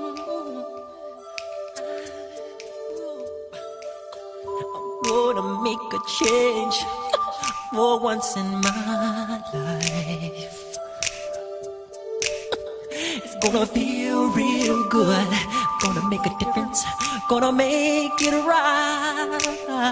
Gonna make a change for once in my life. It's gonna feel real good. Gonna make a difference. Gonna make it right.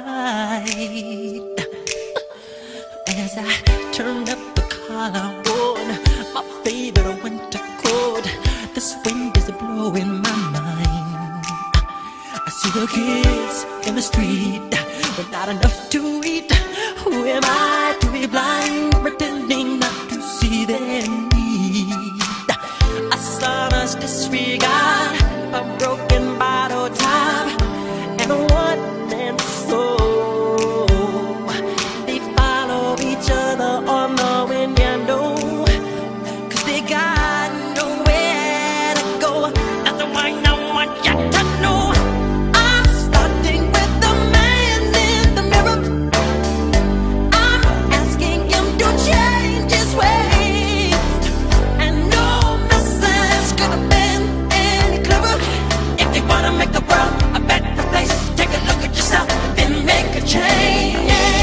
As I turn up the collar on my favorite winter coat, this wind is blowing my mind. I see the kids in the street with not enough to eat. Who am I to be blind, pretending not to see their need? A sonorous disregard, a broken bottle top, and a one-man soul. They follow each other on the window, 'cause they got nowhere to go. That's why I want you to know. I'm starting with the man in the mirror. I'm asking him to change his ways, and no message could have been any clearer. If you wanna make the world a better place, take a look at yourself, then make a change.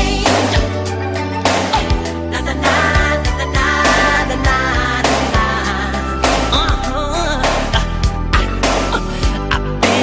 Na na na na na na na na. I've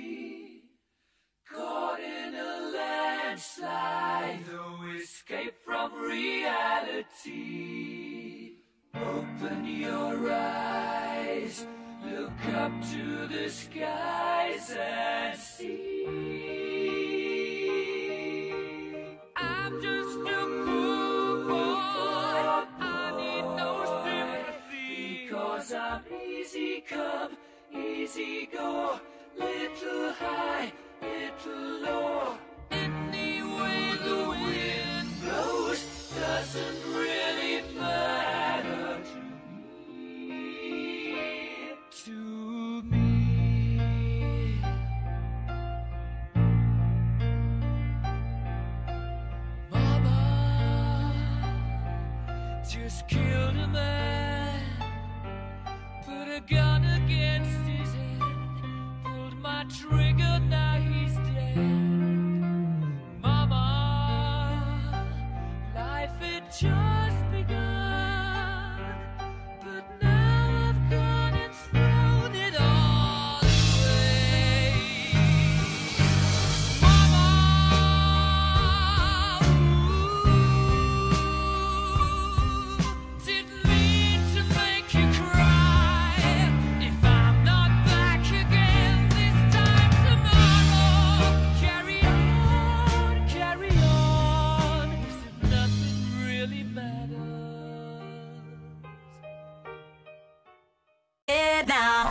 empty, caught in a landslide, no escape from reality. Open your eyes, look up to the skies and see. I'm just a poor boy, I need no sympathy, because I'm easy come, easy go, little high, little low. Any way the wind blows doesn't really matter to me. Mama just killed a man, put a gun against his head, pulled my trigger, now he's dead. Mama, life had just begun, but now I've gone and thrown it all away. Mama, didn't mean to make you cry. If I'm not back again this time tomorrow, carry on, as if nothing really matters. Yeah, now.